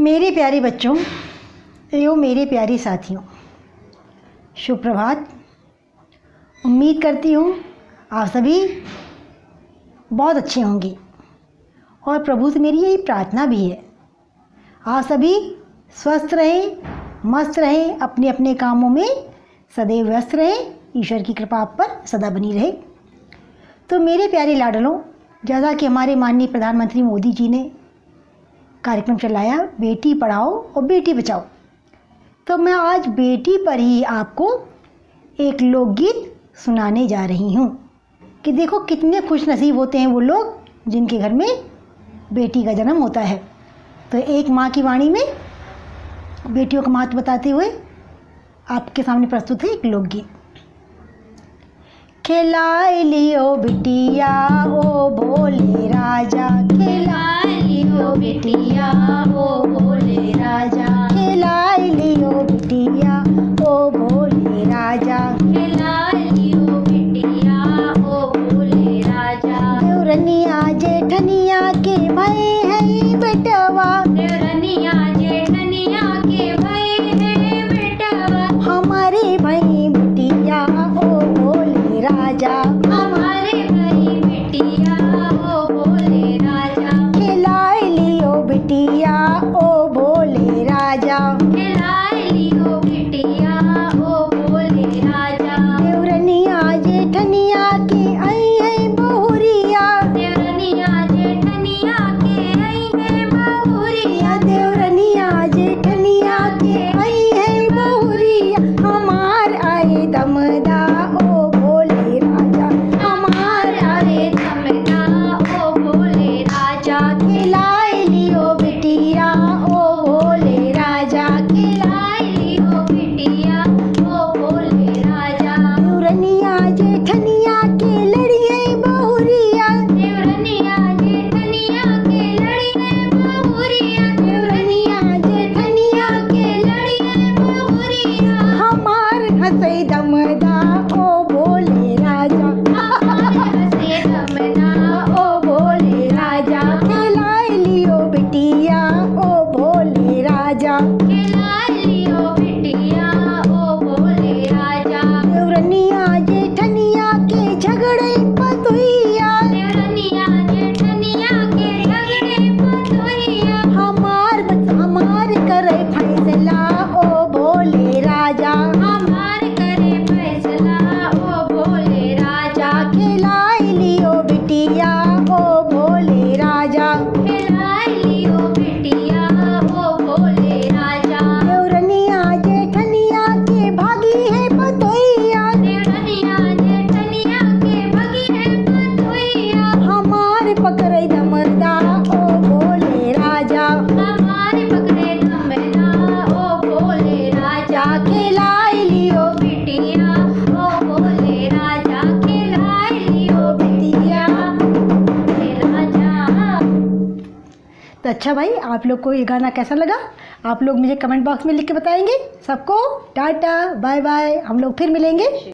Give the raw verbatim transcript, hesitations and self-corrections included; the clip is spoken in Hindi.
मेरे प्यारे बच्चों एवं मेरे प्यारे साथियों, शुभ प्रभात। उम्मीद करती हूँ आप सभी बहुत अच्छे होंगे और प्रभु से मेरी यही प्रार्थना भी है, आप सभी स्वस्थ रहें, मस्त रहें, अपने अपने कामों में सदैव व्यस्त रहें, ईश्वर की कृपा आप पर सदा बनी रहे। तो मेरे प्यारे लाडलों, जैसा कि हमारे माननीय प्रधानमंत्री मोदी जी ने कार्यक्रम चलाया बेटी पढ़ाओ और बेटी बचाओ, तो मैं आज बेटी पर ही आपको एक लोकगीत सुनाने जा रही हूँ कि देखो कितने खुश नसीब होते हैं वो लोग जिनके घर में बेटी का जन्म होता है। तो एक माँ की वाणी में बेटियों का महत्व बताते हुए आपके सामने प्रस्तुत है एक लोकगीत। खिलाए लियो बिटिया ओ भोले राजा, खिलाए लियो बिटिया ओ भोले राजा, खिलाए लियो बिटिया ओ भोले राजा, खिलाए लियो बिटिया ओ भोले राजा। देवरनिया जेठनिया के भय है बेटवा, देवरनिया जेठनिया के भय है बेटवा, हमारे भई बिटिया ओ भोले राजा, हमारे भई बिटिया ओ भोले राजा, खिलाए लियो बिटिया ओ भोले राजा, खिलाए लियो बिटिया ओ भोले राजा। देवरनिया जेठनिया के आई है बहुरिया, देवरनिया जेठनिया के आई है बहुरिया, देवरनिया जेठनिया के आई है बहुरिया, हमार आए दमदा ओ भोले राजा, हमार आए दमदा ओ भोले राजा, खिलाए लियो बिटिया ओ भोले राजा, खिलाए लियो बिटिया ओ भोले राजा। देवरनिया जेठनिया के लड़िए बहुरिया, देवरनिया जेठनिया के लड़िए बहुरिया, देवरनिया जेठनिया के लड़िए बहुरिया, हमार हंसै दमदा ओ भोले राजा, हमार हंसै दमदा ओ भोले राजा, खिलाए लियो बिटिया ओ भोले राजा, खिलाए लियो बिटिया ओ भोले राजा। देवरनिया जेठनिया के झगड़े पतोहिया, देवरनिया जेठनिया के झगड़े पतोहिया, हमार हमार करे फैसला ओ भोले राजा, हमार करे फैसला ओ भोले राजा, खिलाए लियो बिटिया ओ भोले राजा, खिलाए लियो बिटिया ओ भोले राजा। देवरनिया जेठनिया के भागी है पतोहिया, देवरनिया जेठनिया के भागी है पतोहिया, हमार पकड़े दमदा ओ भोले राजा, हमार पकड़े दमदा ओ भोले राजा, खिलाए लियो बिटिया ओ भोले राजा, खिलाए लियो बिटिया भोले राजा। तो अच्छा भाई, आप लोग को ये गाना कैसा लगा आप लोग मुझे कमेंट बॉक्स में लिख के बताएंगे। सबको टाटा बाय बाय, हम लोग फिर मिलेंगे।